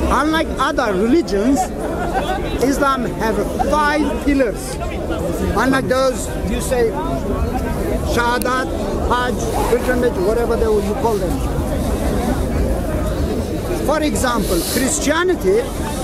Unlike other religions, Islam have 5 pillars. Unlike those, you say, Shahadat, Hajj, pilgrimage, whatever you call them. For example, Christianity,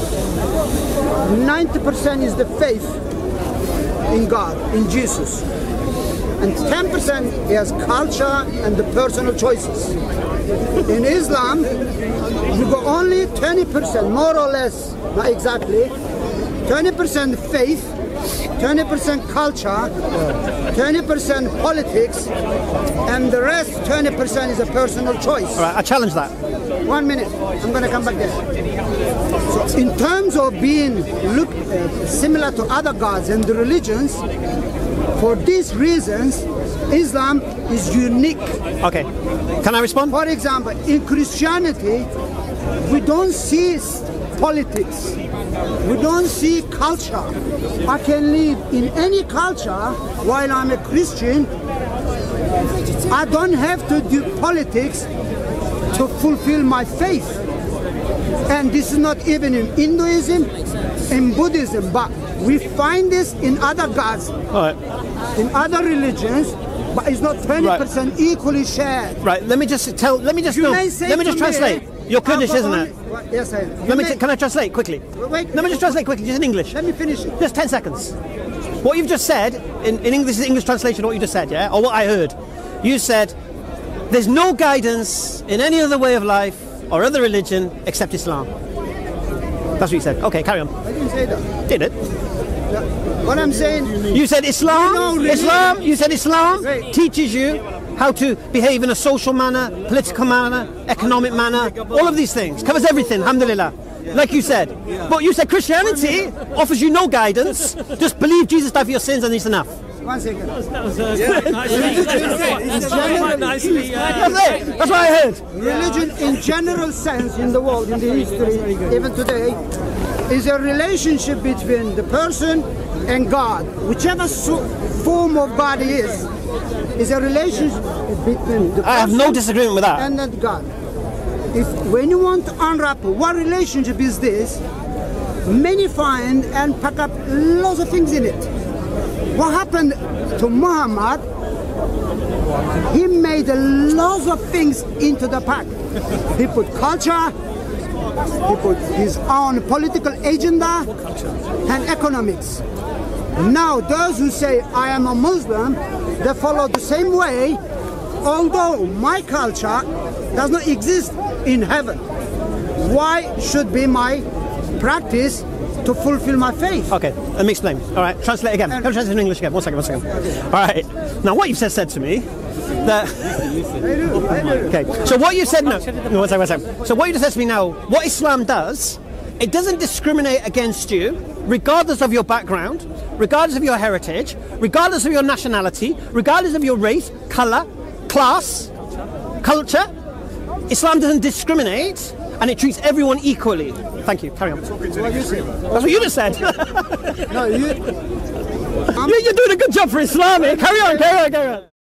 90% is the faith in God, in Jesus. And 10% is culture and the personal choices. In Islam, you go only 20%, more or less, not exactly, 20% faith, 20% culture, 20% politics, and the rest 20% is a personal choice. All right, I challenge that. 1 minute, I'm going to come back there. So in terms of being similar to other gods and the religions, for these reasons, Islam is unique. Okay, can I respond? For example, in Christianity, we don't see politics. We don't see culture. I can live in any culture while I'm a Christian. I don't have to do politics to fulfill my faith. And this is not even in Hinduism, in Buddhism, but we find this in other gods, in other religions, but it's not 20% equally shared. Right, let me just translate. You're Kurdish, isn't it? Yes, I am. Can I translate quickly? Wait, let me just translate quickly, just in English. Let me finish it. Just 10 seconds. What you've just said, in English, English translation, what you just said, yeah? Or what I heard. You said, there's no guidance in any other way of life or other religion except Islam. That's what you said. Okay, carry on. I didn't say that. Did it? What I'm saying... You said Islam, you said Islam teaches you how to behave in a social manner, political manner, economic manner, all of these things. Covers everything, alhamdulillah. Like you said. But you said Christianity offers you no guidance. Just believe Jesus died for your sins and it's enough. 1 second. That's what I heard. Religion in general sense in the world, in the history, even today, is a relationship between the person and God. Whichever form of God is a relationship between the person I have no disagreement with that. And then God. When you want to unwrap what relationship is this, many find and pack up lots of things in it. What happened to Muhammad, he made lots of things into the pack. He put culture, he put his own political agenda and economics. Now those who say I am a Muslim, they follow the same way, although my culture does not exist in heaven. Why should be my practice to fulfill my faith? Okay, let me explain. All right, translate again. Can I translate in English again? One second. All right. Now, what you've said to me, that... Okay, so what you said now... No, one second. So what you just said to me now, what Islam does, it doesn't discriminate against you, regardless of your background, regardless of your heritage, regardless of your nationality, regardless of your race, colour, class, culture. Islam doesn't discriminate, and it treats everyone equally. Thank you. Carry on. That's what you just said. No, you're doing a good job for Islam. Carry on.